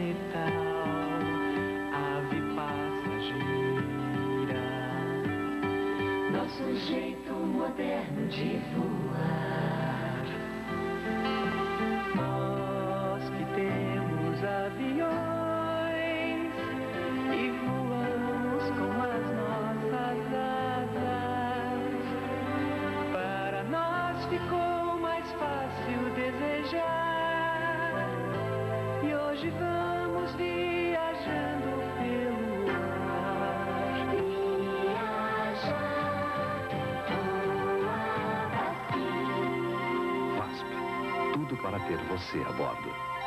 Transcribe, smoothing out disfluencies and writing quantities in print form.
metal, ave passageira, nosso jeito moderno de voar. Nós que temos aviões e voamos com as nossas asas, para nós ficou mais fácil desejar, e hoje vamos viajando pelo ar. Viajar, voar assim. VASP, tudo para ter você a bordo.